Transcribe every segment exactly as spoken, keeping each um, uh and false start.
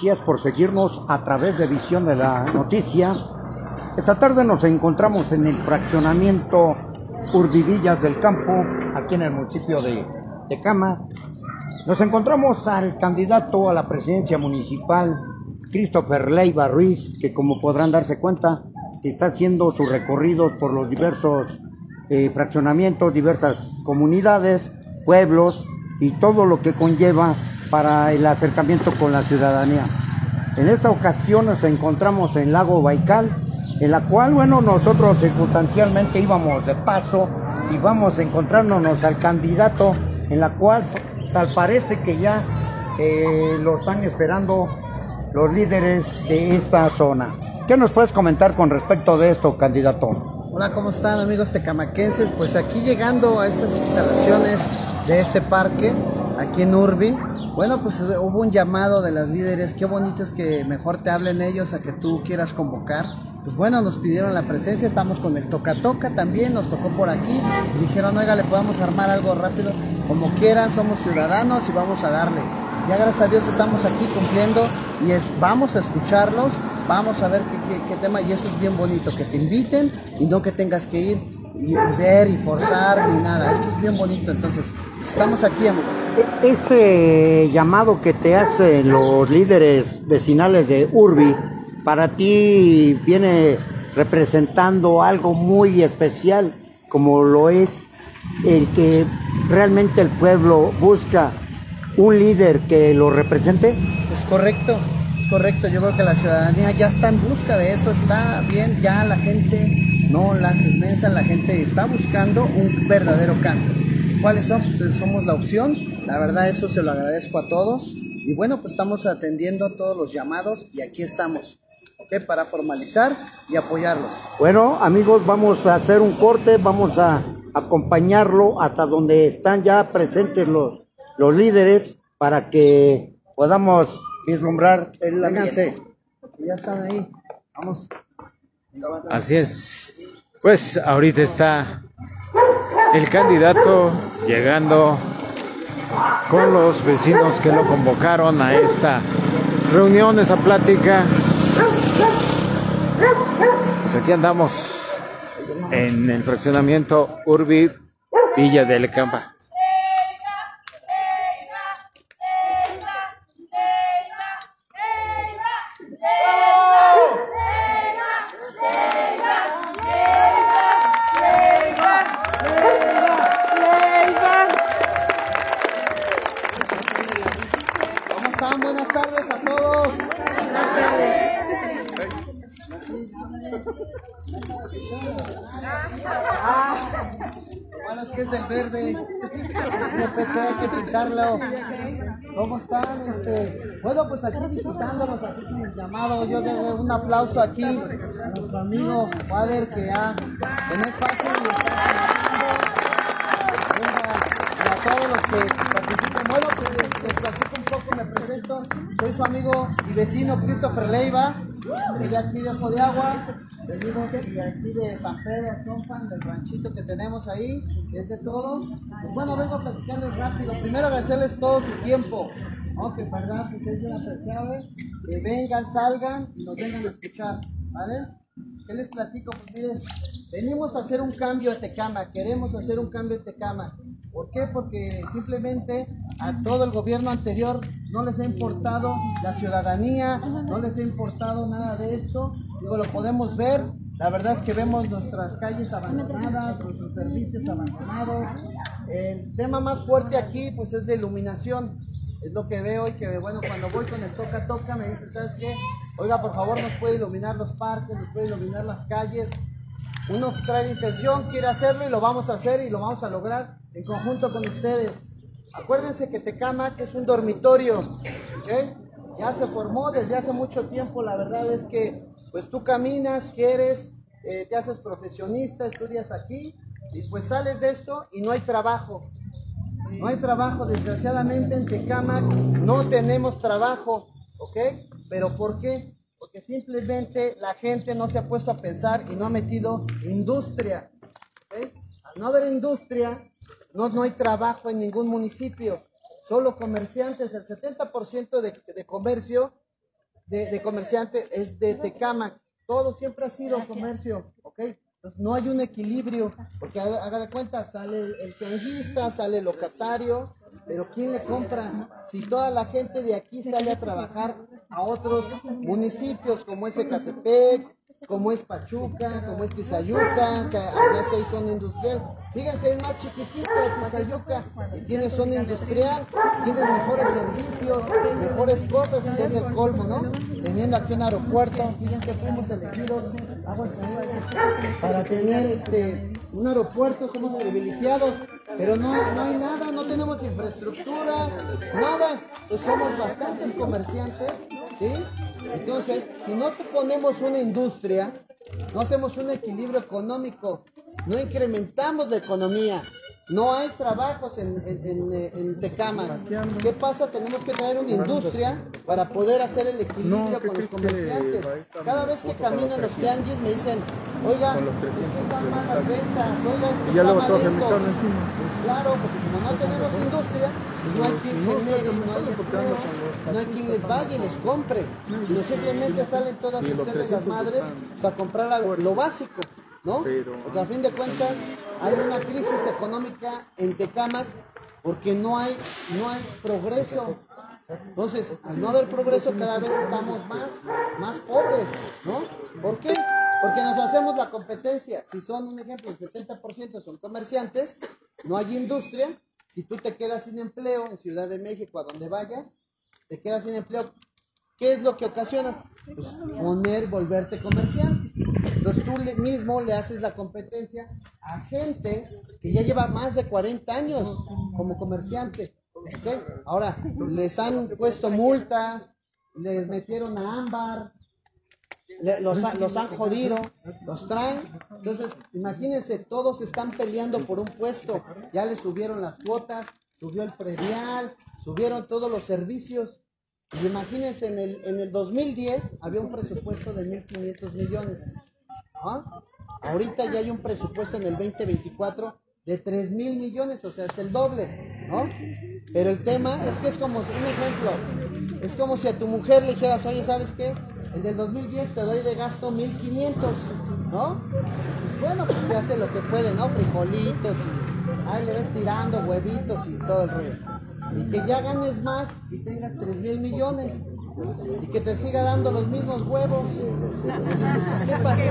Gracias por seguirnos a través de Visión de la Noticia. Esta tarde nos encontramos en el fraccionamiento Urbivillas del Campo, aquí en el municipio de Tecama. Nos encontramos al candidato a la presidencia municipal, Christopher Leiva Ruiz, que como podrán darse cuenta, está haciendo sus recorridos por los diversos eh, fraccionamientos, diversas comunidades, pueblos y todo lo que conlleva para el acercamiento con la ciudadanía. En esta ocasión nos encontramos en Lago Baikal, en la cual, bueno, nosotros circunstancialmente íbamos de paso y vamos a encontrarnos al candidato, en la cual tal parece que ya eh, lo están esperando los líderes de esta zona. ¿Qué nos puedes comentar con respecto de esto, candidato? Hola, ¿cómo están, amigos tecamaquenses? Pues aquí llegando a estas instalaciones de este parque, aquí en Urbi. Bueno, pues hubo un llamado de las líderes. Qué bonito es que mejor te hablen ellos a que tú quieras convocar. Pues bueno, nos pidieron la presencia, estamos con el Toca Toca también, nos tocó por aquí. Dijeron, oiga, le podemos armar algo rápido, como quieran, somos ciudadanos y vamos a darle. Ya gracias a Dios estamos aquí cumpliendo y es, vamos a escucharlos, vamos a ver qué, qué, qué tema, y eso es bien bonito, que te inviten y no que tengas que ir y, y ver y forzar ni nada. Esto es bien bonito, entonces estamos aquí, amigo. Este llamado que te hacen los líderes vecinales de Urbi, para ti viene representando algo muy especial, como lo es el que realmente el pueblo busca un líder que lo represente. Es correcto, es correcto. Yo creo que la ciudadanía ya está en busca de eso, está bien, ya la gente no las esmensa, la gente está buscando un verdadero cambio. ¿Cuáles son? Pues somos la opción, la verdad eso se lo agradezco a todos y bueno, pues estamos atendiendo todos los llamados y aquí estamos, ¿ok? Para formalizar y apoyarlos. Bueno, amigos, vamos a hacer un corte, vamos a acompañarlo hasta donde están ya presentes los, los líderes para que podamos vislumbrar el Vénganse, ya están ahí, vamos. Así es, pues ahorita está el candidato llegando con los vecinos que lo convocaron a esta reunión, esa plática. Pues aquí andamos en el fraccionamiento Urbi Villa del Campo. Buenas tardes a todos. Bueno, es que es del verde. Hay que pintarlo. ¿Cómo están? Este, bueno, pues aquí visitándolos, aquí sin el llamado. Yo le doy un aplauso aquí a nuestro amigo Wader, que ya que no es fácil y está a todos los que participan. Bueno, pues les platico un poco, me presento. Soy su amigo y vecino Christopher Leiva, de aquí de Ojo de Agua. Venimos de aquí de San Pedro, Trompan, del ranchito que tenemos ahí, es de todos. Pues bueno, vengo a platicarles rápido. Primero agradecerles todo su tiempo, ¿no? Que verdad, que ustedes bien apreciable, que vengan, salgan y nos vengan a escuchar, ¿vale? ¿Qué les platico? Pues miren, venimos a hacer un cambio en Tecama, queremos hacer un cambio en Tecama. ¿Por qué? Porque simplemente a todo el gobierno anterior no les ha importado la ciudadanía, no les ha importado nada de esto. Digo, lo podemos ver, la verdad es que vemos nuestras calles abandonadas, nuestros servicios abandonados. El tema más fuerte aquí pues es de iluminación, es lo que veo y que bueno, cuando voy con el Toca Toca me dicen, ¿sabes qué? Oiga, por favor, nos puede iluminar los parques, nos puede iluminar las calles. Uno trae la intención, quiere hacerlo y lo vamos a hacer y lo vamos a lograr en conjunto con ustedes. Acuérdense que Tecama, que es un dormitorio, ¿okay? Ya se formó desde hace mucho tiempo. La verdad es que pues tú caminas, quieres, eh, te haces profesionista, estudias aquí y pues sales de esto y no hay trabajo. No hay trabajo, desgraciadamente en Tecama no tenemos trabajo, ¿ok? ¿Pero por qué? Porque simplemente la gente no se ha puesto a pensar y no ha metido industria, ¿okay? Al no haber industria, no, no hay trabajo en ningún municipio, solo comerciantes. El setenta por ciento de, de comercio de, de comerciante es de Tecámac. Todo siempre ha sido comercio, ¿ok? Entonces, no hay un equilibrio, porque haga haga de cuenta, sale el, el tianguista, sale el locatario, pero ¿quién le compra? Si toda la gente de aquí sale a trabajar a otros municipios como es Ecatepec, como es Pachuca, como es Tizayuca, que allá sí hay zona industrial. Fíjense, es más chiquitito Tizayuca, y tiene zona industrial, tiene mejores servicios, mejores cosas, ese es el colmo, ¿no? Teniendo aquí un aeropuerto, fíjense, fuimos elegidos para tener este, un aeropuerto, somos privilegiados, pero no, no hay nada, no tenemos infraestructura, nada, pues somos bastantes comerciantes, ¿sí? Entonces, si no te ponemos una industria, no hacemos un equilibrio económico, no incrementamos la economía, no hay trabajos en, en, en, en Tecámac. ¿Qué pasa? Tenemos que traer una industria para poder hacer el equilibrio con los comerciantes. Cada vez que camino en los tianguis me dicen, oiga, es que están malas ventas, oiga, es que está mal esto. Pues claro, porque como no tenemos industria, pues no hay quien genere, no hay empleo, no hay quien les vaya y les compre. Sino simplemente salen todas ustedes las madres pues, a comprar la- lo básico, ¿no? Porque a fin de cuentas hay una crisis económica en Tecámac porque no hay, no hay progreso. Entonces, al no haber progreso, cada vez estamos más, más pobres, ¿no? ¿Por qué? Porque nos hacemos la competencia. Si son, un ejemplo, el setenta por ciento son comerciantes, no hay industria. Si tú te quedas sin empleo en Ciudad de México, a donde vayas, te quedas sin empleo. ¿Qué es lo que ocasiona? Pues poner, volverte comerciante. Entonces tú le- mismo le haces la competencia a gente que ya lleva más de cuarenta años como comerciante. ¿Ok? Ahora, les han puesto multas, les metieron a ámbar, le- los, ha- los han jodido, los traen. Entonces, imagínense, todos están peleando por un puesto. Ya le subieron las cuotas, subió el predial, subieron todos los servicios. Y imagínense, en el, en el dos mil diez había un presupuesto de mil quinientos millones. ¿Ah? Ahorita ya hay un presupuesto en el veinte veinticuatro de tres mil millones, o sea, es el doble, ¿no? Pero el tema es que es como, un ejemplo, es como si a tu mujer le dijeras, oye, ¿sabes qué? El del dos mil diez te doy de gasto mil quinientos, ¿no? Pues bueno, pues ya hace lo que puede, ¿no? Frijolitos y ahí le ves tirando huevitos y todo el rollo. Y que ya ganes más y tengas tres mil millones y que te siga dando los mismos huevos. Entonces dices, pues, ¿qué pasa?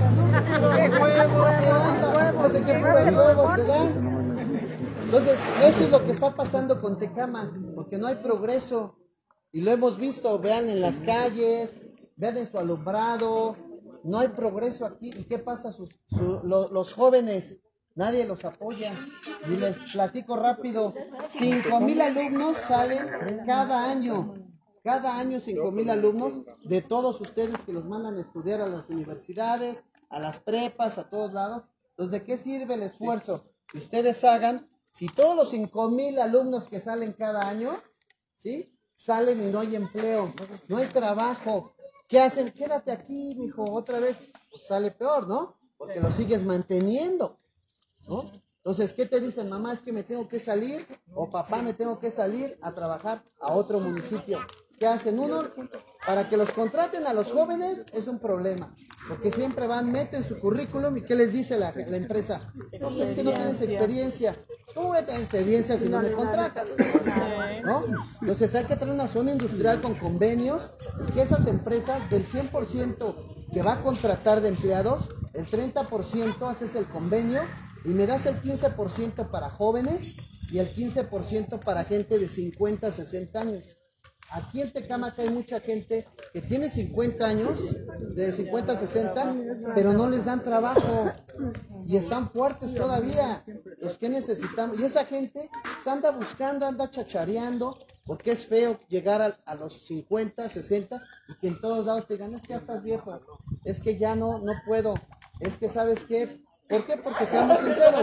¿Qué huevos? ¿Qué onda? No sé qué puros huevos te dan. Entonces, eso es lo que está pasando con Tecámac, porque no hay progreso. Y lo hemos visto, vean en las calles, vean en su alumbrado, no hay progreso aquí. ¿Y qué pasa? Sus, su- lo- los jóvenes, nadie los apoya. Y les platico rápido, cinco mil alumnos salen cada año. Cada año cinco mil alumnos de todos ustedes que los mandan a estudiar a las universidades, a las prepas, a todos lados. Entonces, ¿de qué sirve el esfuerzo que ustedes hagan si todos los cinco mil alumnos que salen cada año, ¿sí? Salen y no hay empleo, no hay trabajo? ¿Qué hacen? Quédate aquí, mijo, otra vez. Pues sale peor, ¿no? Porque lo sigues manteniendo, ¿no? Entonces, ¿qué te dicen? Mamá, es que me tengo que salir, o papá, me tengo que salir a trabajar a otro municipio. ¿Qué hacen? Uno, para que los contraten a los jóvenes es un problema, porque siempre van, meten su currículum y ¿qué les dice la, la empresa? No, pues es que no tienes experiencia. ¿Cómo voy a tener experiencia si no me contratas? ¿No? Entonces hay que tener una zona industrial con convenios, que esas empresas del cien por ciento que va a contratar de empleados, el treinta por ciento haces el convenio y me das el quince por ciento para jóvenes y el quince por ciento para gente de cincuenta, sesenta años. Aquí en Tecámac hay mucha gente que tiene cincuenta años, de cincuenta a sesenta, pero no les dan trabajo y están fuertes todavía. Los que necesitamos, y esa gente se anda buscando, anda chachareando, porque es feo llegar a, a los cincuenta, sesenta y que en todos lados te digan, es que ya estás viejo, es que ya no, no puedo, es que ¿sabes qué? ¿Por qué? Porque seamos sinceros,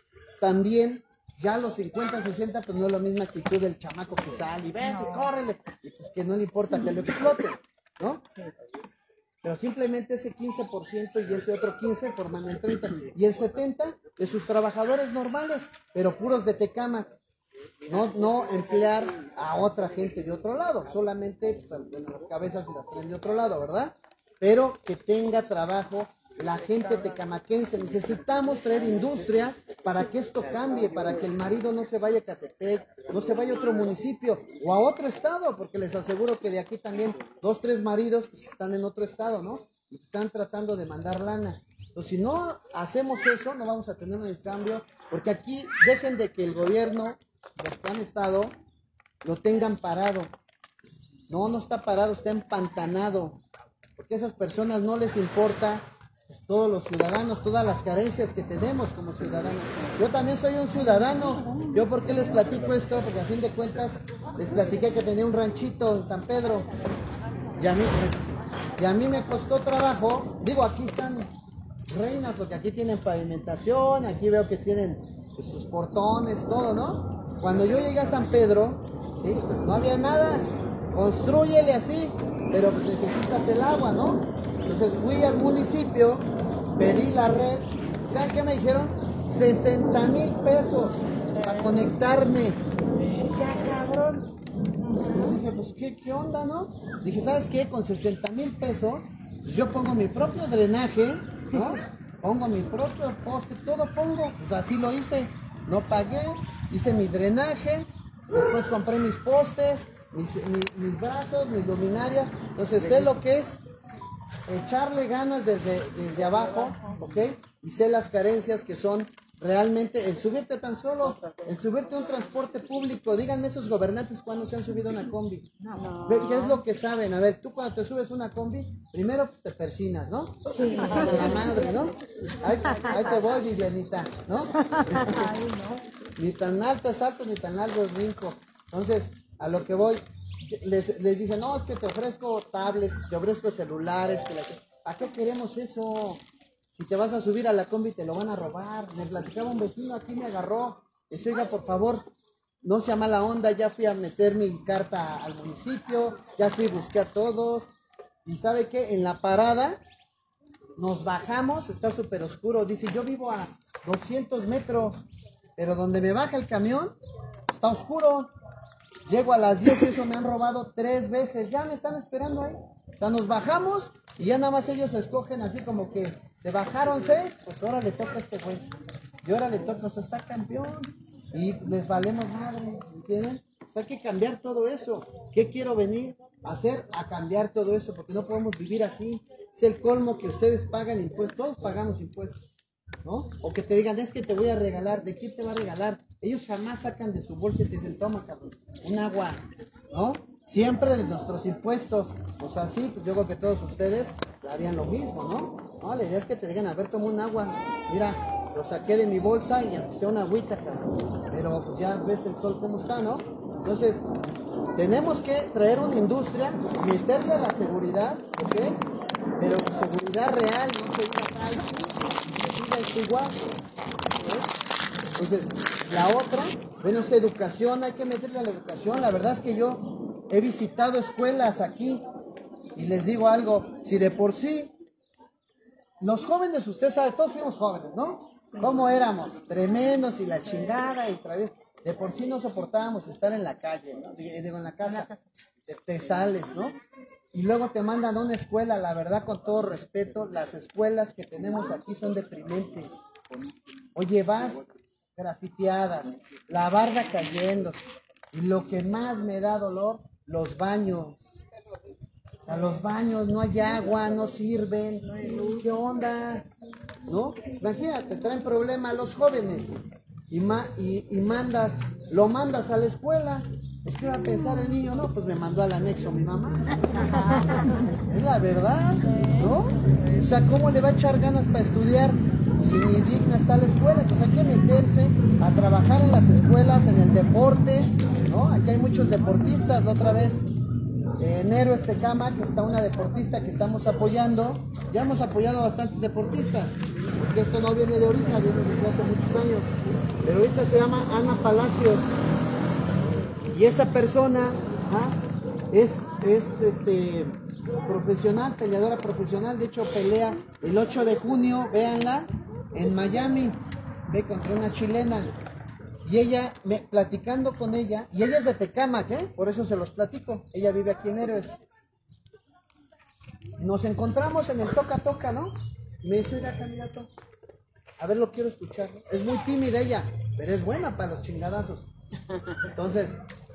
también ya a los cincuenta, sesenta, pues no es la misma actitud del chamaco que sale y vete, córrele, y pues que no le importa que lo exploten, ¿no? Pero simplemente ese quince por ciento y ese otro quince por forman el treinta por ciento. Y el setenta por ciento de sus trabajadores normales, pero puros de Tecámac. no, no emplear a otra gente de otro lado, solamente pues, bueno, las cabezas y las traen de otro lado, ¿verdad? Pero que tenga trabajo la gente tecamaquense. Necesitamos traer industria para que esto cambie, para que el marido no se vaya a Catepec, no se vaya a otro municipio o a otro estado, porque les aseguro que de aquí también dos, tres maridos pues, están en otro estado, ¿no? Y están tratando de mandar lana. Entonces, si no hacemos eso, no vamos a tener un cambio, porque aquí dejen de que el gobierno, los que han estado, lo tengan parado. No, no está parado, está empantanado, porque a esas personas no les importa pues, todos los ciudadanos, todas las carencias que tenemos como ciudadanos. Yo también soy un ciudadano. ¿Yo por qué les platico esto? Porque a fin de cuentas les platiqué que tenía un ranchito en San Pedro y a mí, pues, y a mí me costó trabajo. Digo, aquí están reinas porque aquí tienen pavimentación, aquí veo que tienen pues, sus portones, todo, ¿no? Cuando yo llegué a San Pedro, ¿sí? No había nada. Constrúyele así, pero pues necesitas el agua, ¿no? Entonces fui al municipio, pedí la red. ¿Saben qué me dijeron? sesenta mil pesos para conectarme. Ya, cabrón. Entonces dije, pues, ¿qué, qué onda, no? Dije, ¿sabes qué? Con sesenta mil pesos, pues yo pongo mi propio drenaje, ¿no? Pongo mi propio poste, todo pongo. Pues así lo hice. No pagué, hice mi drenaje, después compré mis postes, mis, mi, mis brazos, mi luminaria. Entonces sé lo que es echarle ganas desde, desde abajo, ¿ok? Y sé las carencias que son realmente el subirte tan solo, el subirte a un transporte público. Díganme esos gobernantes cuando se han subido a una combi. ¿Qué es lo que saben? A ver, tú cuando te subes a una combi, primero pues, te persinas, ¿no? Sí. De la madre, ¿no? Ahí, ahí te voy, Vivianita, ¿no? Ni tan alto es alto, ni tan largo es brinco. Entonces, a lo que voy, les, les dicen, no, es que te ofrezco tablets, te ofrezco celulares. Que la... ¿A qué queremos eso? Si te vas a subir a la combi te lo van a robar. Me platicaba un vecino, aquí me agarró. Dice, oiga, por favor, no sea mala onda, ya fui a meter mi carta al municipio, ya fui, busqué a todos. Y ¿sabe qué? En la parada nos bajamos, está súper oscuro. Dice, yo vivo a doscientos metros, pero donde me baja el camión está oscuro. Llego a las diez y eso me han robado tres veces. Ya me están esperando ahí. O sea, nos bajamos y ya nada más ellos escogen así como que se bajaron seis, pues ahora le toca a este güey. Y ahora le toca, o sea, está campeón. Y les valemos madre, ¿entienden? O sea, hay que cambiar todo eso. ¿Qué quiero venir a hacer? A cambiar todo eso, porque no podemos vivir así. Es el colmo que ustedes pagan impuestos, todos pagamos impuestos, ¿no? O que te digan, es que te voy a regalar. ¿De quién te va a regalar? Ellos jamás sacan de su bolsa y te dicen, toma, cabrón, un agua, ¿no? Siempre de nuestros impuestos. O sea, sí, pues yo creo que todos ustedes harían lo mismo, ¿no? No, la idea es que te digan, a ver, toma un agua. Mira, lo saqué de mi bolsa y aunque sea una agüita, cabrón. Pero pues ya ves el sol cómo está, ¿no? Entonces, tenemos que traer una industria, meterle a la seguridad, ¿ok? Pero seguridad real, no se diga, ay, sí, se diga igual. Entonces, la otra, bueno, es educación, hay que meterle a la educación. La verdad es que yo he visitado escuelas aquí y les digo algo, si de por sí, los jóvenes, usted sabe, todos fuimos jóvenes, ¿no? ¿Cómo éramos? Tremendos y la chingada y través. De por sí no soportábamos estar en la calle, ¿no? Digo, en la casa, te, te sales, ¿no? Y luego te mandan a una escuela, la verdad, con todo respeto, las escuelas que tenemos aquí son deprimentes. Oye, vas grafiteadas, la barda cayendo, y lo que más me da dolor, los baños. O sea, los baños, no hay agua, no sirven, ¿qué onda? ¿No? Imagínate, traen problema a los jóvenes, y, ma y, y mandas, lo mandas a la escuela. Es que va a pensar el niño, no, pues me mandó al anexo mi mamá. Es la verdad, ¿no? O sea, ¿cómo le va a echar ganas para estudiar si ni digna está la escuela? Entonces hay que meterse a trabajar en las escuelas, en el deporte, ¿no? Aquí hay muchos deportistas. La otra vez, eh, en Héroes Tecama, que está una deportista que estamos apoyando. Ya hemos apoyado a bastantes deportistas, porque esto no viene de ahorita, viene desde hace muchos años. Pero ahorita se llama Ana Palacios. Y esa persona ¿ah? es, es este, profesional, peleadora profesional. De hecho, pelea el ocho de junio, véanla, en Miami, ve contra una chilena. Y ella, me, platicando con ella, y ella es de Tecámac, ¿eh? Por eso se los platico. Ella vive aquí en Héroes. Nos encontramos en el toca toca, ¿no? Me dice, oiga, candidato, a ver, lo quiero escuchar. Es muy tímida ella, pero es buena para los chingadazos. Entonces,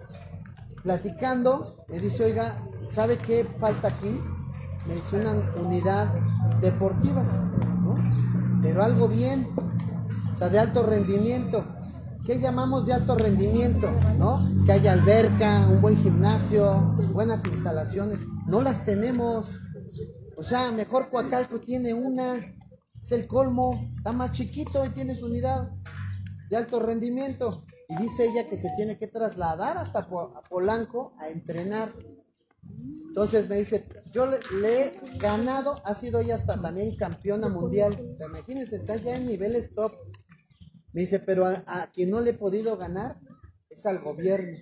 platicando, me dice, oiga, ¿sabe qué falta aquí? Me dice una unidad deportiva, ¿no? Pero algo bien, o sea, de alto rendimiento. ¿Qué llamamos de alto rendimiento? ¿No? Que haya alberca, un buen gimnasio, buenas instalaciones. No las tenemos. O sea, mejor Coacalco tiene una, es el colmo, está más chiquito y tiene su unidad de alto rendimiento. Y dice ella que se tiene que trasladar hasta Polanco a entrenar. Entonces me dice, yo le, le he ganado, ha sido ella hasta también campeona mundial. Imagínense, está ya en niveles top. Me dice, pero a, a quien no le he podido ganar es al gobierno.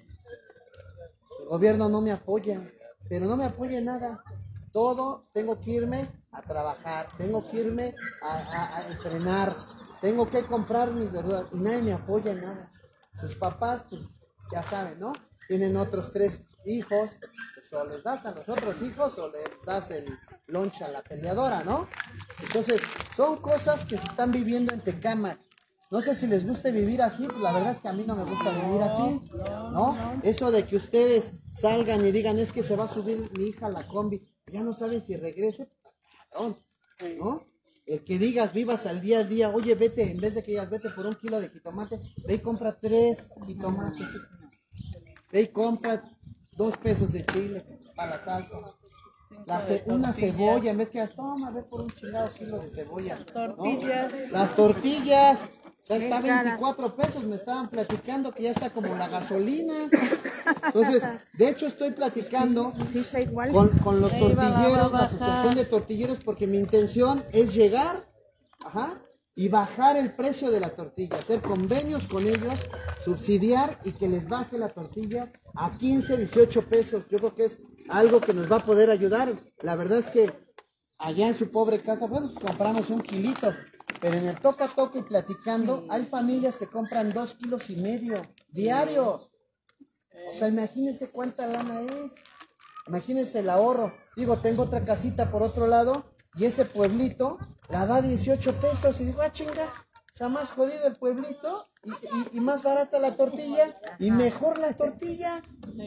El gobierno no me apoya, pero no me apoya en nada. Todo tengo que irme a trabajar, tengo que irme a, a, a entrenar, tengo que comprar mis verduras y nadie me apoya en nada. Sus papás, pues ya saben, ¿no? Tienen otros tres hijos, pues o les das a los otros hijos o les das el lunch a la peleadora, ¿no? Entonces, son cosas que se están viviendo en Tecámac. No sé si les gusta vivir así, pues la verdad es que a mí no me gusta vivir así, ¿no? Eso de que ustedes salgan y digan, es que se va a subir mi hija a la combi, ya no saben si regrese, cabrón, ¿no? El que digas, vivas al día a día, oye, vete, en vez de que digas, vete por un kilo de jitomate, ve y compra tres jitomates, ve y compra dos pesos de chile para la salsa. La ce una cebolla, en vez que digas, toma, ve por un chingado kilo de cebolla, ¿no? Tortillas. Las tortillas, ya está a veinticuatro pesos, me estaban platicando que ya está como la gasolina. Entonces, de hecho estoy platicando con, con los tortilleros, la asociación de tortilleros, porque mi intención es llegar, ajá, y bajar el precio de la tortilla, hacer convenios con ellos, subsidiar y que les baje la tortilla a quince, dieciocho pesos. Yo creo que es algo que nos va a poder ayudar. La verdad es que allá en su pobre casa, bueno, pues compramos un kilito, pero en el toca toca y platicando, hay familias que compran dos kilos y medio diarios. O sea, imagínense cuánta lana es. Imagínense el ahorro. Digo, tengo otra casita por otro lado y ese pueblito la da dieciocho pesos. Y digo, ah, chinga, o sea, más jodido el pueblito y, y, y más barata la tortilla y mejor la tortilla.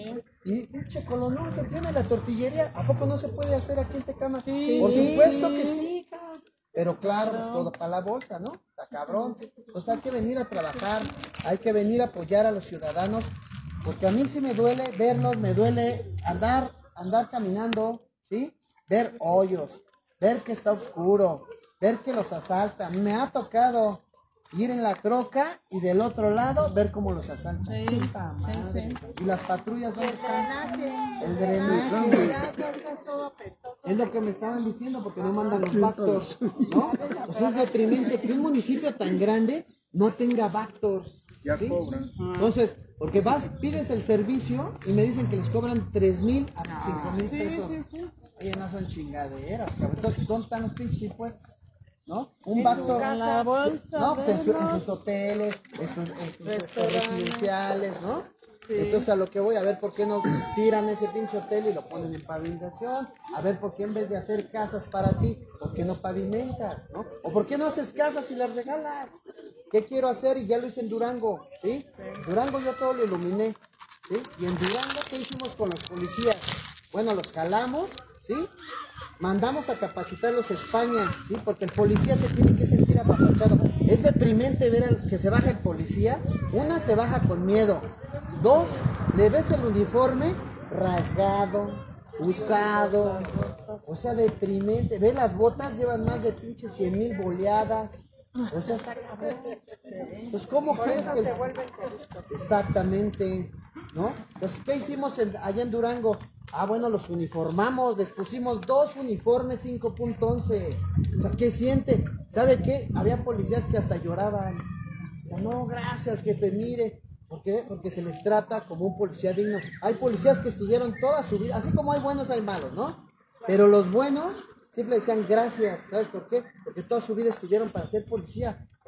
Y pinche colonón que tiene la tortillería, ¿a poco no se puede hacer aquí en Tecámac? Sí. Por supuesto que sí, cabrón. Pero claro, pues todo para la bolsa, ¿no? Está cabrón. Pues hay que venir a trabajar, hay que venir a apoyar a los ciudadanos. Porque a mí sí me duele verlos, me duele andar, andar caminando, ¿sí? Ver hoyos, ver que está oscuro, ver que los asaltan. Me ha tocado ir en la troca y del otro lado ver cómo los asaltan. Sí, Puta madre. Sí, sí. ¿Y las patrullas dónde están? El drenaje. Es lo que me estaban diciendo porque no mandan los Bactors, ¿no? Pues es deprimente que un municipio tan grande no tenga Bactors. Ya ¿sí? cobran. Entonces, porque vas, pides el servicio y me dicen que les cobran tres mil a cinco mil pesos. Sí, sí, sí. Oye, no son chingaderas, cabrón. Entonces, ¿dónde están los pinches impuestos? ¿No? Un Bactor. La bolsa, no, pues en, su, en sus hoteles, en sus, en sus residenciales, ¿no? Sí. Entonces, a lo que voy a ver por qué no tiran ese pinche hotel y lo ponen en pavimentación. A ver por qué en vez de hacer casas para ti, ¿por qué no pavimentas? ¿No? O por qué no haces casas y las regalas. ¿Qué quiero hacer? Y ya lo hice en Durango, ¿sí? Durango yo todo lo iluminé, ¿sí? Y en Durango, ¿qué hicimos con los policías? Bueno, los jalamos, ¿sí? Mandamos a capacitarlos a España, ¿sí? Porque el policía se tiene que sentir apapachado. Es deprimente ver el, que se baja el policía. Una, se baja con miedo. Dos, le ves el uniforme rasgado, usado. O sea, deprimente. Ve las botas, llevan más de pinche cien mil boleadas. O sea, está cabrón. Pues, ¿cómo crees que se vuelven? Exactamente, ¿no? Entonces, ¿qué hicimos en, allá en Durango? Ah, bueno, los uniformamos, les pusimos dos uniformes cinco punto once. O sea, ¿qué siente? ¿Sabe qué? Había policías que hasta lloraban. O sea, no, gracias, jefe, mire. ¿Por qué? Porque se les trata como un policía digno. Hay policías que estudiaron toda su vida, así como hay buenos, hay malos, ¿no? Pero los buenos siempre decían gracias. ¿Sabes por qué? Porque toda su vida estudiaron para ser policía.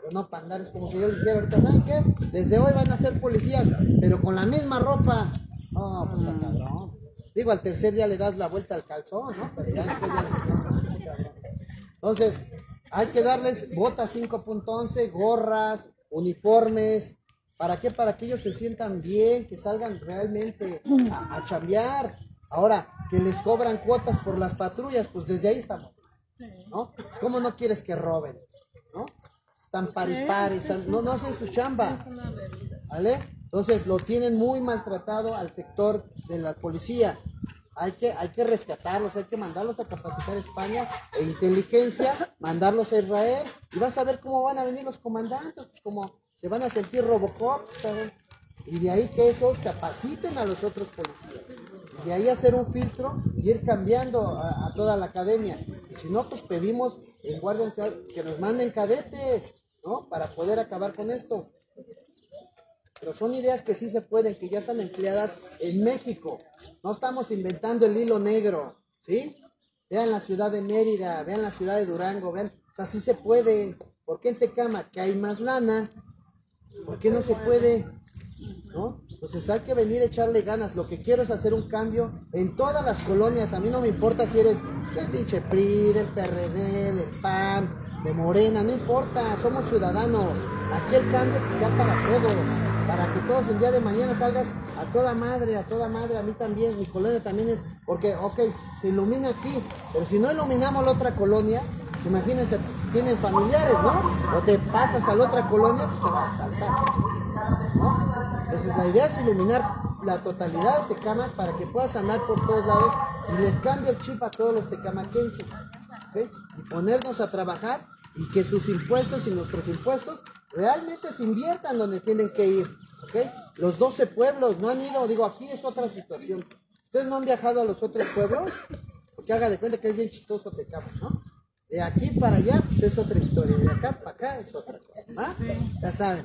pero no para andar, es como si yo les dijera ahorita, ¿saben qué? Desde hoy van a ser policías, pero con la misma ropa. Oh, pues está cabrón. Digo, al tercer día le das la vuelta al calzón, ¿no? Pero ya después ya se... Entonces, hay que darles botas cinco punto once, gorras, uniformes. ¿Para qué? Para que ellos se sientan bien, que salgan realmente a, a chambear. Ahora, que les cobran cuotas por las patrullas, pues desde ahí estamos, ¿no? Pues ¿cómo no quieres que roben? ¿No? Están pari-pari, están, no, no hacen su chamba, ¿vale? Entonces lo tienen muy maltratado al sector de la policía. Hay que, hay que rescatarlos, hay que mandarlos a capacitar a España e inteligencia, mandarlos a Israel, y vas a ver cómo van a venir los comandantes, pues como se van a sentir Robocop, ¿saben? Y de ahí que esos capaciten a los otros policías. De ahí hacer un filtro y ir cambiando a, a toda la academia. Y si no, pues pedimos en Guardia Nacional que nos manden cadetes, ¿no? Para poder acabar con esto. Pero son ideas que sí se pueden, que ya están empleadas en México. No estamos inventando el hilo negro, ¿sí? Vean la ciudad de Mérida, vean la ciudad de Durango, vean, o sea, sí se puede. ¿Por qué en Tecama, que hay más lana? ¿Por qué no se puede? ¿No? Entonces hay que venir a echarle ganas. Lo que quiero es hacer un cambio en todas las colonias. A mí no me importa si eres del pinche P R I, del P R D, del P A N, de Morena, no importa, somos ciudadanos. Aquí el cambio que sea para todos, para que todos el día de mañana salgas a toda madre, a toda madre, a mí también, mi colonia también es, porque, ok, se ilumina aquí, pero si no iluminamos la otra colonia, imagínense, tienen familiares, ¿no? O te pasas a la otra colonia, pues te van a saltar, ¿no? Entonces la idea es iluminar la totalidad de Tecama para que puedas andar por todos lados y les cambie el chip a todos los tecamaquenses, ¿ok? Y ponernos a trabajar y que sus impuestos y nuestros impuestos realmente se inviertan donde tienen que ir, ¿ok? Los doce pueblos no han ido, digo, aquí es otra situación. ¿Ustedes no han viajado a los otros pueblos? Porque haga de cuenta que es bien chistoso Tecama, ¿no? De aquí para allá, pues es otra historia, de acá para acá es otra cosa, ¿no? Ya saben.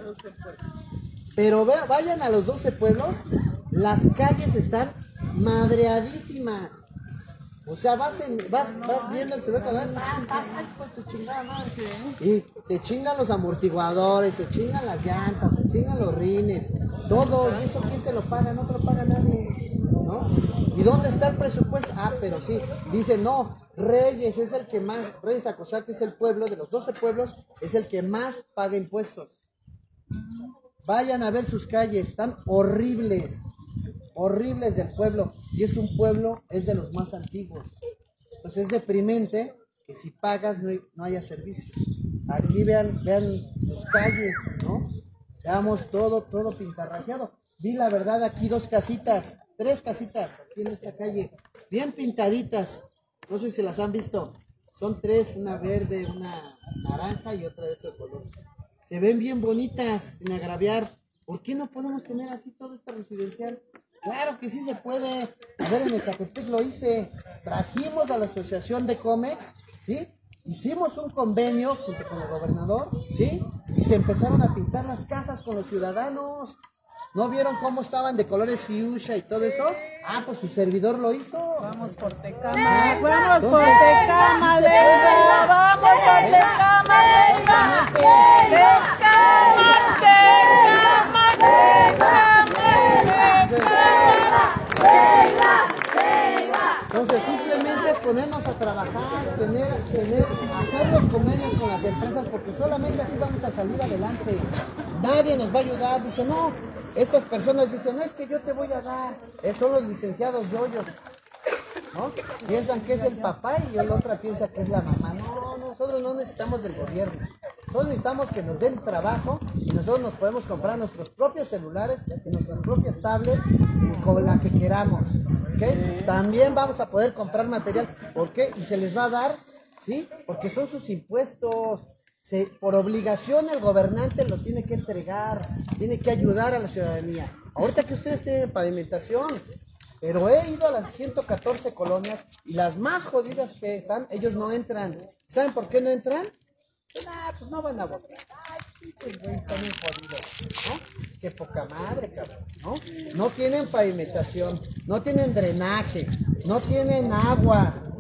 Pero ve, vayan a los doce pueblos, las calles están madreadísimas. O sea, vas, en, vas, vas viendo el celular, vas, vas, ay, pues se chingada madre. Y se chingan los amortiguadores, se chingan las llantas, se chingan los rines, todo. ¿Y eso quién te lo paga? No te lo paga nadie, ¿no? ¿Y dónde está el presupuesto? Ah, pero sí, dice no, Reyes es el que más, Reyes Acoxalá, que es el pueblo, de los doce pueblos, es el que más paga impuestos. Vayan a ver sus calles, están horribles, horribles del pueblo, y es un pueblo, es de los más antiguos. Entonces es deprimente que si pagas no, hay, no haya servicios. Aquí vean, vean sus calles, ¿no? Veamos todo, todo pintarrajeado. Vi la verdad aquí dos casitas, tres casitas aquí en esta calle, bien pintaditas, no sé si las han visto. Son tres, una verde, una naranja y otra de otro color. Se ven bien bonitas, sin agraviar. ¿Por qué no podemos tener así todo esto residencial? Claro que sí se puede. A ver, en Ecatepec lo hice. Trajimos a la asociación de Comex, ¿sí? Hicimos un convenio junto con el gobernador, ¿sí? Y se empezaron a pintar las casas con los ciudadanos. ¿No vieron cómo estaban de colores fuchsia y todo eso? Ah, pues su servidor lo hizo. Vamos por Tecama, vamos por Tecama, Leiva, vamos por Tecama, Leiva, Tecama, Tecama, Tecama, Entonces simplemente es ponernos a trabajar, tener, tener, hacer los convenios con las empresas, porque solamente así vamos a salir adelante. Nadie nos va a ayudar, dice no. Estas personas dicen, no, es que yo te voy a dar, eh, son los licenciados yoyos, ¿no? Piensan que es el papá y la otra piensa que es la mamá. No, nosotros no necesitamos del gobierno. Nosotros necesitamos que nos den trabajo y nosotros nos podemos comprar nuestros propios celulares y nuestras propias tablets con la que queramos, ¿ok? También vamos a poder comprar material, ¿por qué? Y se les va a dar, ¿sí? Porque son sus impuestos. Se, por obligación el gobernante lo tiene que entregar, tiene que ayudar a la ciudadanía. Ahorita que ustedes tienen pavimentación, pero he ido a las ciento catorce colonias y las más jodidas que están, ellos no entran. ¿Saben por qué no entran? Pues, ah, pues no van a votar. Ay, pues güey, están bien jodidos, ¿no? Qué poca madre, cabrón, ¿no? No tienen pavimentación, no tienen drenaje, no tienen agua.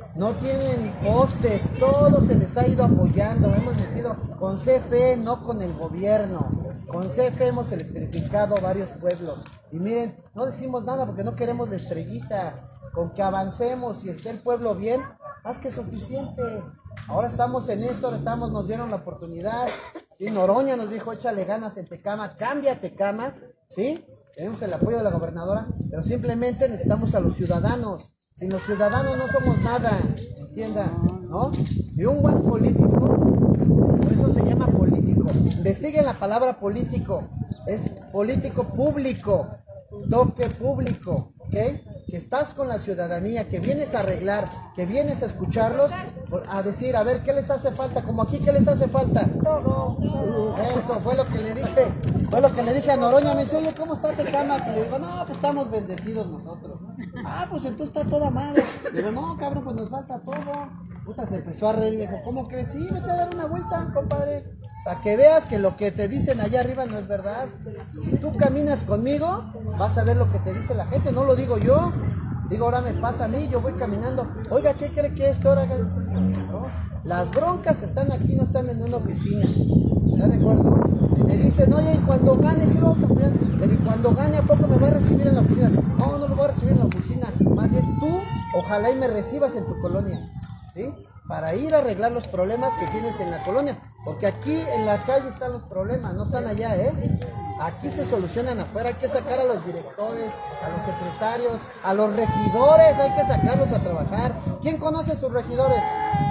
no tienen postes, todo se les ha ido apoyando. Hemos metido con C F E, no con el gobierno. Con C F E hemos electrificado varios pueblos. Y miren, no decimos nada porque no queremos la estrellita. Con que avancemos y esté el pueblo bien, más que suficiente. Ahora estamos en esto, ahora estamos, nos dieron la oportunidad. Y Noroña nos dijo, échale ganas en Tecama, cambia Tecama, ¿sí? Tenemos el apoyo de la gobernadora, pero simplemente necesitamos a los ciudadanos. Sin los ciudadanos no somos nada, entiendan, ¿no? Y un buen político, por eso se llama político. Investiguen la palabra político, es político público, toque público, ¿ok? Que estás con la ciudadanía, que vienes a arreglar, que vienes a escucharlos, a decir, a ver, ¿qué les hace falta? Como aquí, ¿qué les hace falta? Todo. Eso fue lo que le dije, fue lo que le dije a Noroña. Me dice, oye, ¿cómo está Tecama? Y le digo, no, pues estamos bendecidos nosotros. Ah, pues entonces está toda madre. Le digo, no, cabrón, pues nos falta todo. Puta, se empezó a reír y me dijo, ¿cómo crees? Sí, vete a dar una vuelta, compadre. Para que veas que lo que te dicen allá arriba no es verdad. Si tú caminas conmigo, vas a ver lo que te dice la gente, no lo digo yo. Digo, ahora me pasa a mí, yo voy caminando. Oiga, ¿qué cree que esto ahora? ¿No? Las broncas están aquí, no están en una oficina. ¿Están de acuerdo? Me dicen, oye, y cuando gane, sí lo vamos a apoyar. Pero ¿y cuando gane, a poco me va a recibir en la oficina? No, no lo voy a recibir en la oficina. Más bien tú, ojalá y me recibas en tu colonia. ¿Sí? Para ir a arreglar los problemas que tienes en la colonia. Porque aquí en la calle están los problemas, no están allá, ¿eh? Aquí se solucionan afuera, hay que sacar a los directores, a los secretarios, a los regidores, hay que sacarlos a trabajar. ¿Quién conoce a sus regidores?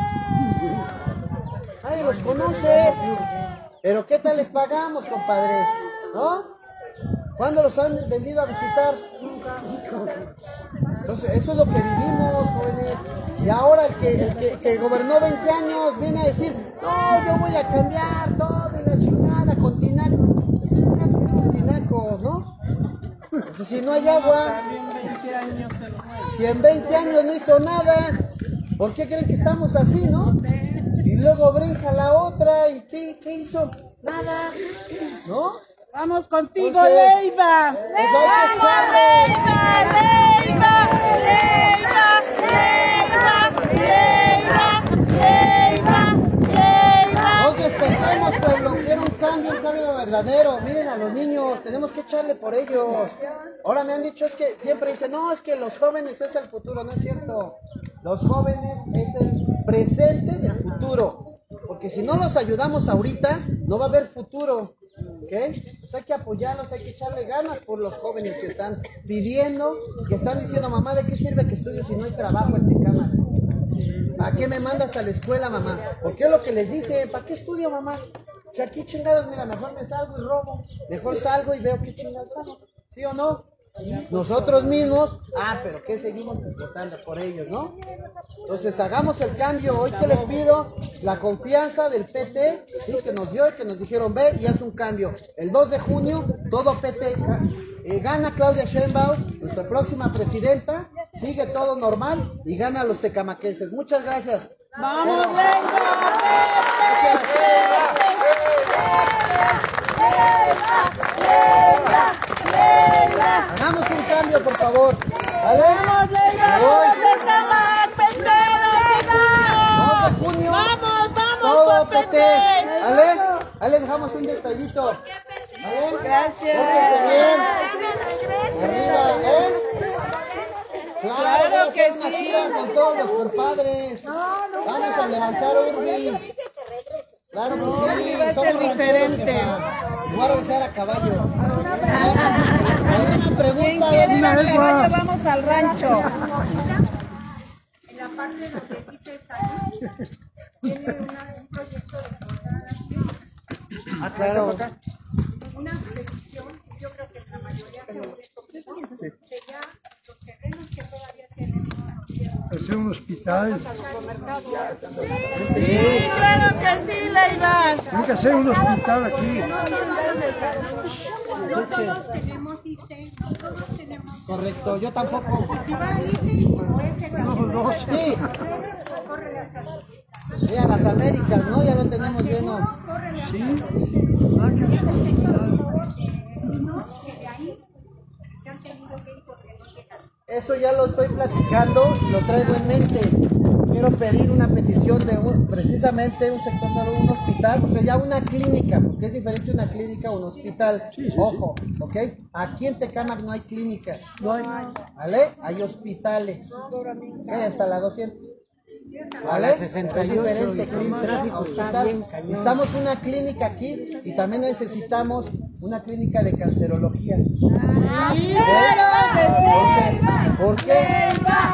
Nadie los conoce. Pero ¿qué tal les pagamos, compadres? ¿No? ¿Cuándo los han venido a visitar? Entonces, eso es lo que vivimos, jóvenes. Y ahora el que, el que, que gobernó veinte años viene a decir, no, yo voy a cambiar todo y la chingada con tinacos. Chingadas con los tinacos, ¿no? Entonces, si no hay agua, si en veinte años no hizo nada, ¿por qué creen que estamos así, no? Y luego brinca la otra, ¿y qué, qué hizo? Nada, ¿no? Vamos contigo, Entonces, Leiva. Pues hay que echarle. Leiva, Leiva, Leiva, Leiva, Leiva, Leiva. Nos despertamos, pueblo, quiero un cambio, un cambio verdadero. Miren a los niños, tenemos que echarle por ellos. Ahora me han dicho, es que siempre dicen, no, es que los jóvenes es el futuro. No es cierto. Los jóvenes es el presente del futuro. Porque si no los ayudamos ahorita, no va a haber futuro. ¿Ok? Pues hay que apoyarlos, hay que echarle ganas por los jóvenes que están pidiendo, que están diciendo, mamá, ¿de qué sirve que estudio si no hay trabajo en Tecama? ¿Para qué me mandas a la escuela, mamá? Porque es lo que les dice, ¿para qué estudio, mamá? Si aquí chingados, mira, mejor me salgo y robo, mejor salgo y veo qué chingados hago, ¿sí o no? Nosotros mismos, ah, pero ¿qué seguimos votando por ellos, no? Entonces hagamos el cambio. Hoy que les pido la confianza del P T, ¿sí? Que nos dio y que nos dijeron, ve y haz un cambio. El dos de junio, todo P T, eh, gana Claudia Sheinbaum, nuestra próxima presidenta, sigue todo normal y gana a los tecamaquenses. Muchas gracias. Vamos, venga, Hagamos un cambio, por favor. ¿Vale? Vamos, Leiva, Voy. Tecama, P T, dos de junio, vamos, vamos, todo con P T. ¿Vale? Ahí les dejamos un detallito. ¿Vale? Gracias. Pórtense bien. Arriba, ¿eh? Claro, Claro voy a hacer que una sí. gira con todos los compadres. Vamos a levantar Urbi. Claro que sí, va a ser somos rancheros, diferente. jefa. Voy a regresar a caballo. ¿Alguna pregunta? ¿Quién quiere ir Una al vez caballo? más. Vamos al rancho. En la parte donde dice salud, tiene una, un proyecto de encontrar aquí Ah, claro. una petición, yo creo que la mayoría se lo recogido, que ya los terrenos que todavía tienen Hacer un hospital, Sí, claro que sí, Leiva. hay que hacer un hospital aquí. no todos tenemos ISSSTE, no todos tenemos. Correcto, yo tampoco. Si va a ISSSTE, como ese camino, Sí, corre la salud. sí, a las Américas, ¿no? Ya lo tenemos lleno. Corre la Sí, vecinos que de ahí se han tenido que ir porque no llegan. Eso ya lo estoy platicando, lo traigo en mente. ¿Ok? quiero pedir una petición de un, precisamente un sector salud, un hospital, o sea, ya una clínica, porque es diferente una clínica a un hospital. Ojo, ¿ok? Aquí en Tecámac no hay clínicas, ¿vale? Hay hospitales, ¿ok? Hasta la doscientos. ¿Vale? Es diferente clínica a hospital. Necesitamos una clínica aquí y también necesitamos una clínica de cancerología. ¿Okay? Entonces, ¿por qué?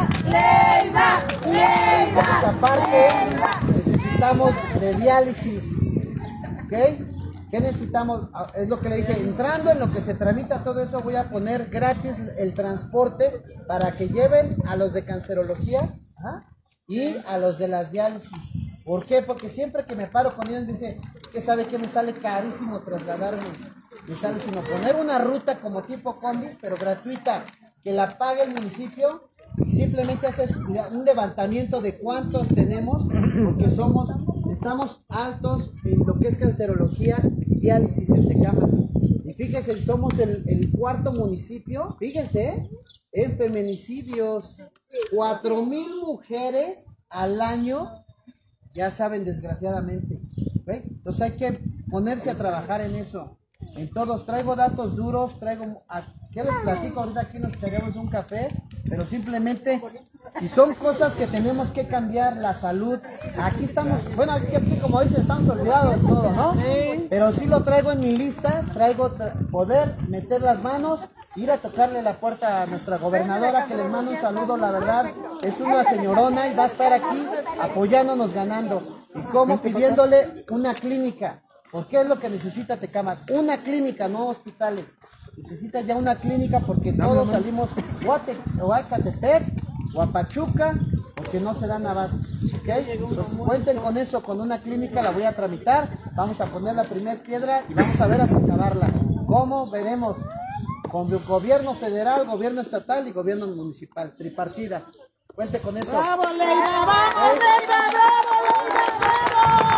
Pues aparte necesitamos de diálisis. ¿Ok? ¿Qué necesitamos? Es lo que le dije, entrando en lo que se tramita todo eso, voy a poner gratis el transporte para que lleven a los de cancerología. ¿Ah? Y a los de las diálisis. ¿Por qué? Porque siempre que me paro con ellos me dice, que sabe que me sale carísimo trasladarme. Me sale sino poner una ruta como tipo combis, pero gratuita, que la pague el municipio y simplemente haces un levantamiento de cuántos tenemos, porque somos, estamos altos en lo que es cancerología y diálisis en Tecámac. Y fíjense, somos el, el cuarto municipio, fíjense, ¿eh? En feminicidios, cuatro mil mujeres al año, ya saben, desgraciadamente. ¿Okay? Entonces hay que ponerse a trabajar en eso. En todos, traigo datos duros, traigo, a, ¿qué les platico? Ahorita aquí nos echaremos un café, pero simplemente, y son cosas que tenemos que cambiar, la salud. Aquí estamos, bueno, aquí, aquí como dicen, estamos olvidados de todo, ¿no? Pero sí lo traigo en mi lista, traigo tra poder meter las manos, ir a tocarle la puerta a nuestra gobernadora, que les mando un saludo, la verdad, es una señorona y va a estar aquí apoyándonos, ganando. Y como pidiéndole una clínica. ¿Por qué es lo que necesita Tecámac? Una clínica, no hospitales. Necesita ya una clínica porque todos salimos o a Ecatepec o a Pachuca porque no se dan abasto. ¿Okay? Entonces, cuenten con eso, con una clínica la voy a tramitar. Vamos a poner la primera piedra y vamos a ver hasta acabarla. ¿Cómo? Veremos. Con el gobierno federal, gobierno estatal y gobierno municipal, tripartida. Cuente con eso. ¡Bravo, Leiva! ¡Vamos, Leiva! ¡Bravo, Leiva! ¡Bravo!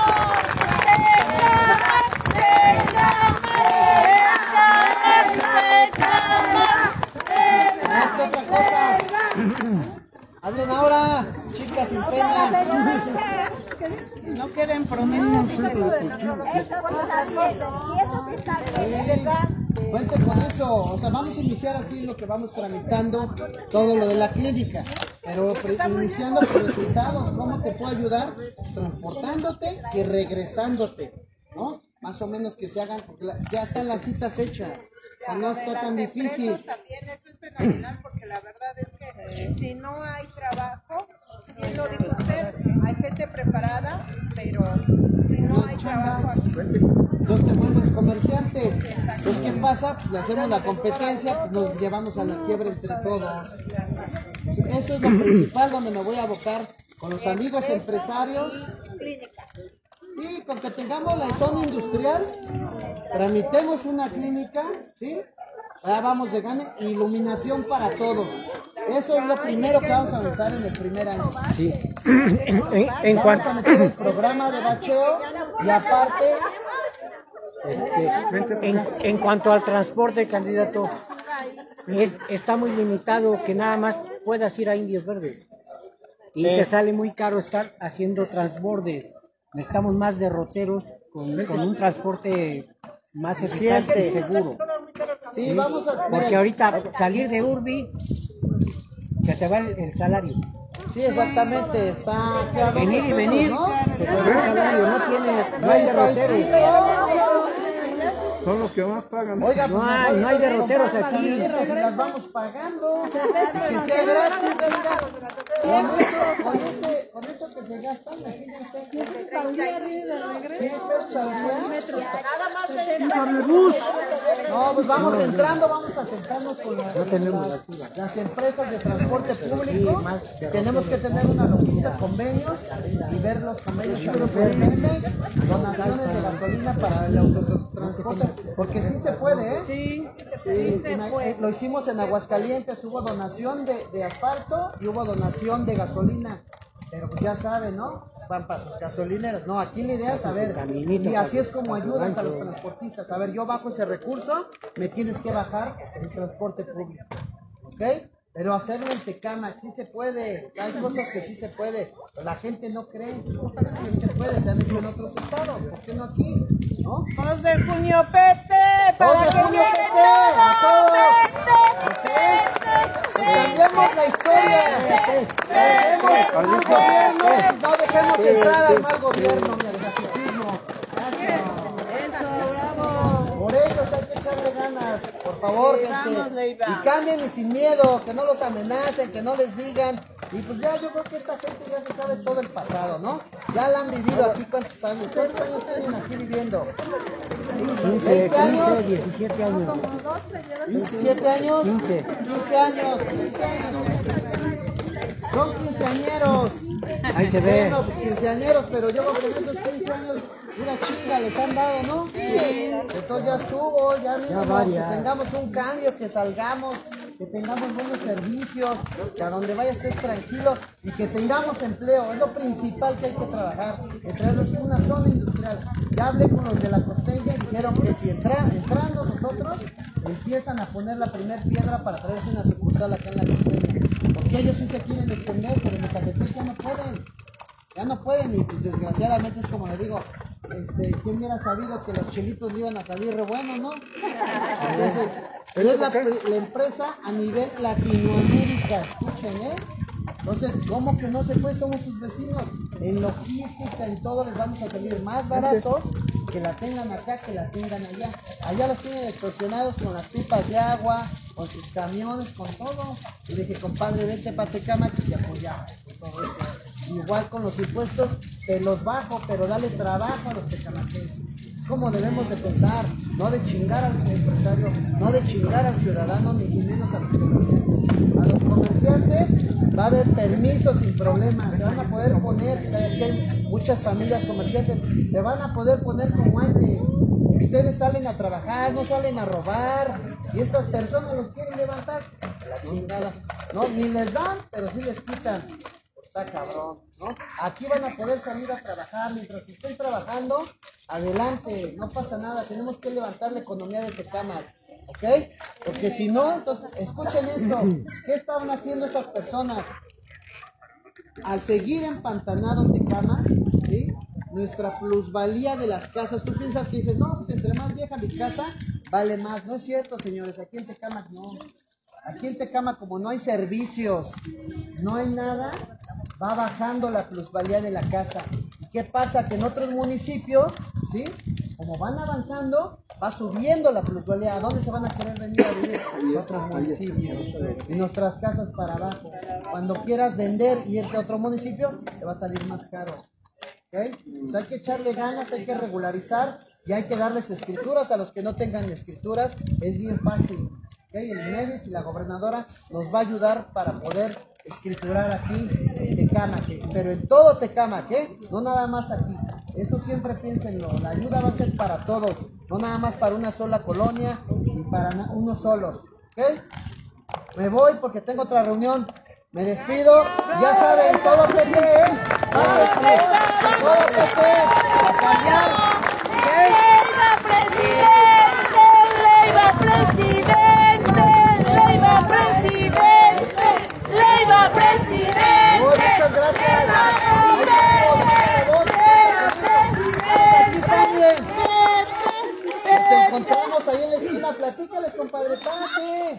¿Qué otra cosa? Hablen ahora, chicas sin pena. No queden promesas. Cuente con eso, o sea, vamos a iniciar así lo que vamos tramitando, todo lo de la clínica, pero iniciando por resultados. ¿Cómo te puedo ayudar? Pues transportándote y regresándote, ¿no? Más o menos que se hagan, porque ya están las citas hechas, o sea, no está tan difícil. También eso es fenomenal, porque la verdad es que si no hay trabajo, bien lo dijo usted, hay gente preparada, pero si no hay trabajo aquí. Entonces te vuelves comerciante. Entonces, ¿qué pasa? Pues le hacemos la competencia, pues nos llevamos a la quiebra entre todos. Eso es lo principal donde me voy a abocar con los amigos empresarios. Y con que tengamos la zona industrial, tramitemos una clínica, ¿sí? Allá vamos de gane, iluminación para todos. Eso es lo primero que vamos a aventar en el primer año. Sí. En, en Vamos cuanto a meter el programa de bacheo y aparte... Este, en, en cuanto al transporte, candidato, es, está muy limitado que nada más puedas ir a Indios Verdes y te sale muy caro estar haciendo transbordes. Necesitamos más derroteros con, con un transporte más eficiente y seguro. Sí, vamos a... Porque ahorita salir de Urbi se te va el, el salario. Sí, exactamente, está... Venir y venir, ¿no? se te va el salario, no tienes, no hay derroteros. Son los que más pagan. Oiga, No pues, hay, mejor no hay derroteros compramos aquí. tierras y las vamos pagando. Y que sea gratis, oiga. Con eso, con ese, con eso que se gasta, imagínense. cien pesos al día. No, pues vamos entrando, vamos a sentarnos con la- las, las empresas de transporte público. Tenemos que tener una logística, convenios y ver los convenios también con Pemex, donaciones de gasolina para el autotransporte, porque sí se puede, ¿eh? Sí, Sí, eh, lo hicimos en Aguascalientes, hubo donación de, de asfalto y hubo donación de gasolina, pero pues ya saben, ¿no? Van para sus gasolineras. No, aquí la idea es saber, y así es como ayudas a los transportistas. A ver, yo bajo ese recurso, me tienes que bajar el transporte público, ¿ok? Pero hacerlo en Tecámac sí se puede, hay cosas que sí se puede, pero la gente no cree, sí se puede, se han hecho en otros estados, ¿por qué no aquí? ¿No? dos de junio, Pete, para dos de que junio, llegue Pete, a todo. todos. ¿Ok? Pues cambiemos la historia, cambiemos al mal gobierno y no dejemos entrar al mal gobierno ni al gafitismo. Gracias. Por ellos hay que echarle ganas, por favor, gente. Y cambien y sin miedo, que no los amenacen, que no les digan. Y pues ya yo creo que esta gente ya se sabe todo el pasado, ¿no? Ya la han vivido aquí cuántos años. ¿Cuántos años tienen aquí viviendo? ¿veinte años? diecisiete años. ¿veintisiete años? quince. quince años. quince años. Son quinceañeros. Ahí se ve. Bueno, pues quinceañeros, pero yo creo que en esos quince años una chinga les han dado, ¿no? Entonces ya estuvo, ya mínimo, que tengamos un cambio, que salgamos, que tengamos buenos servicios, que a donde vaya estés tranquilo y que tengamos empleo. Es lo principal que hay que trabajar, traernos una zona industrial. Ya hablé con los de la Costeña y dijeron que si entra, entrando nosotros, empiezan a poner la primera piedra para traerse una sucursal acá en la Costeña. Porque ellos sí se quieren extender, pero en Ecatepec ya no pueden. Ya no pueden y pues desgraciadamente es como le digo, este, ¿quién hubiera sabido que los chilitos le iban a salir re buenos, no? Entonces, es la, la empresa a nivel Latinoamérica, escuchen, ¿eh? Entonces, ¿cómo que no se puede? Somos sus vecinos. En logística, en todo les vamos a salir más baratos que la tengan acá, que la tengan allá. Allá los tienen extorsionados con las pipas de agua, con sus camiones, con todo. Y dije, compadre, vete para Tecámac y te apoyamos. Igual con los impuestos, te los bajo, pero dale trabajo a los tecamaquenses. Es como debemos de pensar, no de chingar al empresario, no de chingar al ciudadano, ni menos a los comerciantes. A los comerciantes va a haber permisos sin problemas, se van a poder poner, que hay muchas familias comerciantes, se van a poder poner como antes. Ustedes salen a trabajar, no salen a robar, y estas personas los quieren levantar. La chingada. No, ni les dan, pero sí les quitan. Está cabrón, ¿no? Aquí van a poder salir a trabajar, mientras estén trabajando, adelante, no pasa nada, tenemos que levantar la economía de Tecámac, ¿ok? Porque si no, entonces, escuchen esto, ¿qué estaban haciendo estas personas? Al seguir empantanado en Tecámac, ¿sí? Nuestra plusvalía de las casas, tú piensas que dices, no, pues entre más vieja mi casa, vale más, no es cierto, señores, aquí en Tecámac no. Aquí en Tecámac, como no hay servicios, no hay nada, va bajando la plusvalía de la casa. ¿Y qué pasa? Que en otros municipios, ¿sí? Como van avanzando, va subiendo la plusvalía. ¿A dónde se van a querer venir a vivir? En otros municipios. Y nuestras casas para abajo. Cuando quieras vender y irte a otro municipio, te va a salir más caro. ¿Okay? Pues hay que echarle ganas, hay que regularizar y hay que darles escrituras a los que no tengan escrituras. Es bien fácil. ¿Okay? El MEDIS y la gobernadora nos va a ayudar para poder escriturar aquí en Tecámac, pero en todo Tecámac, ¿eh? No nada más aquí. Eso siempre piénsenlo, la ayuda va a ser para todos, no nada más para una sola colonia ni para unos solos, ¿ok? Me voy porque tengo otra reunión, me despido, ya saben, todo P T, ¿eh? Todo P T, a cambiar, ¿ok? ¡Leiva presidente! ¡Leiva presidente! ¡Leiva presidente! Oh, muchas gracias. Aquí está, miren. Nos encontramos ahí en la esquina. Platícales, compadre. Párate.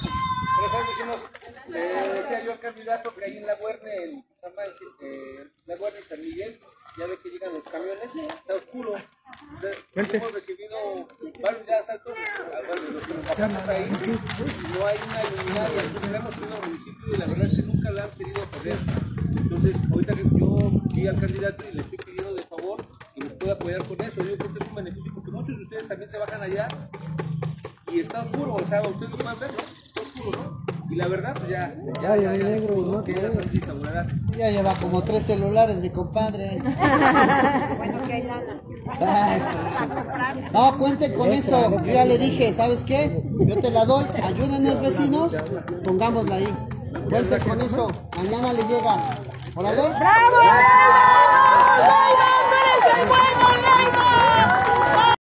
Eh, decía yo al candidato que ahí en la Guardia, en eh, la Guardia y San Miguel, ya ve que llegan los camiones, está oscuro. Entonces, hemos recibido varios ya asaltos, bueno, los que nos pasamos ahí, no hay una luminaria, entonces la hemos tenido al municipio y la verdad es que nunca la han querido poner. Entonces, ahorita que yo vi al candidato y le estoy pidiendo de favor que nos pueda apoyar con eso, yo creo que es un beneficio porque muchos de ustedes también se bajan allá y está oscuro, o sea, ustedes lo pueden ver, ¿no? Está oscuro, ¿no? Y la verdad, pues ya, ya, ya, ya, negro, ¿no? Que ya, ya lleva como tres celulares, mi compadre. Bueno, que hay lana. Ah, eso. No, cuente con eso. Yo ya le dije, ¿sabes qué? Yo te la doy, ayúdenos vecinos, pongámosla ahí. Cuente con eso, mañana le llega. Órale. ¡Bravo! ¡Leiva, tú eres el bueno!